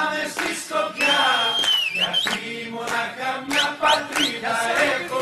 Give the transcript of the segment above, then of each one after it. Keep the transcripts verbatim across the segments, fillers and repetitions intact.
με στη Σκοπιά, γιατί μονάχα μια πατρίδα έχω.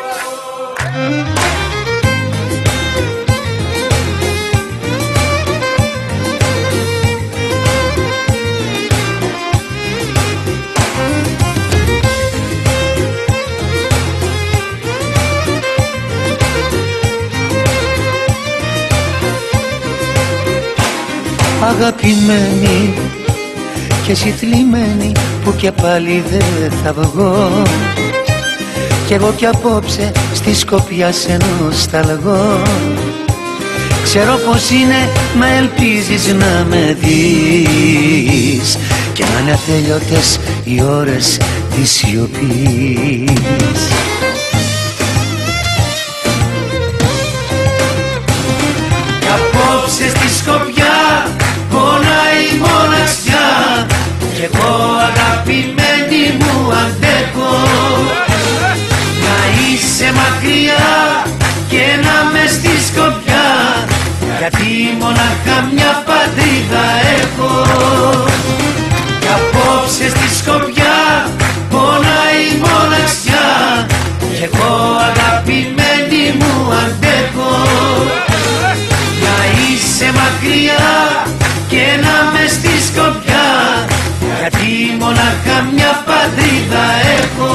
Αγαπημένη και εσύ θλιμμένη που και πάλι δεν θα βγω, κι εγώ κι απόψε στη Σκοπιά σε νοσταλγώ. Ξέρω πως είναι, μα ελπίζεις να με δεις και να είναι ατέλειωτες οι ώρες της σιωπής. Κι απόψε στη Σκοπιά πονάει η μοναξιά, κι εγώ αγαπημένη μου αντέχω. Να είσαι μακριά και να με στη Σκοπιά, γιατί μονάχα μια πατρίδα έχω. Κι απόψε στη Σκοπιά πονάει η μοναξιά, κι εγώ αγαπημένη μου αντέχω. Να είσαι μακριά και να με στη Σκοπιά, γιατί μονάχα μια πατρίδα έχω.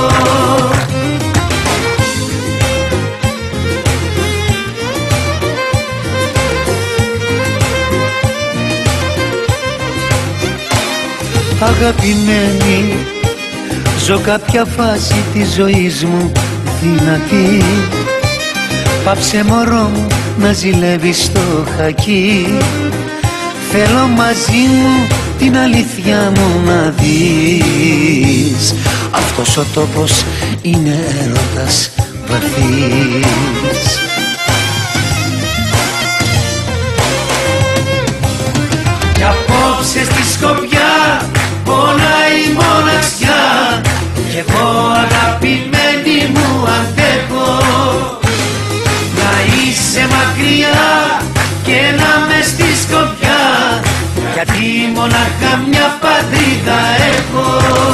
Αγαπημένη, ζω κάποια φάση της ζωής μου δυνατή. Πάψε μωρό μου να ζηλεύεις στο χακί, θέλω μαζί μου την αλήθεια μου να δεις. Αυτός ο τόπος είναι έρωτας βαθύς. Κι απόψε στη Σκοπιά πονάει η μοναξιά, κι εγώ αγαπημένη μου αντέχω. Να είσαι μακριά και να με στη Σκοπιά, γιατί μονάχα μια πατρίδα έχω.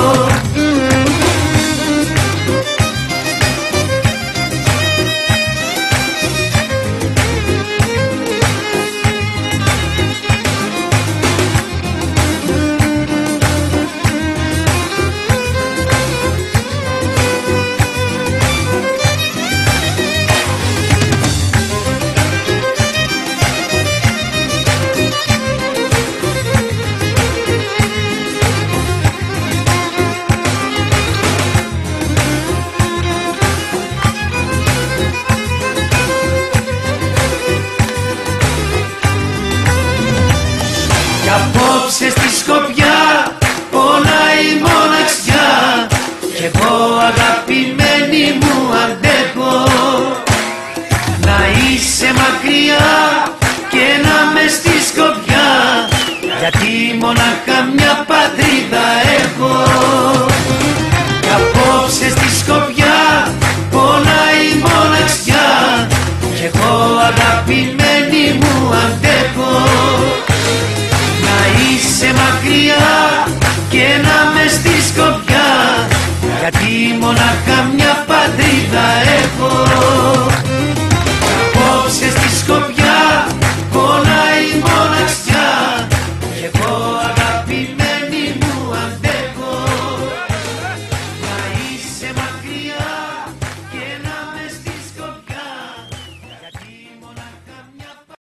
Κι απόψε στη Σκοπιά πονάει η μοναξιά, κι εγώ αγαπημένη μου αντέχω. Να είσαι μακριά και να με στη Σκοπιά, γιατί μονάχα μια πατρίδα έχω.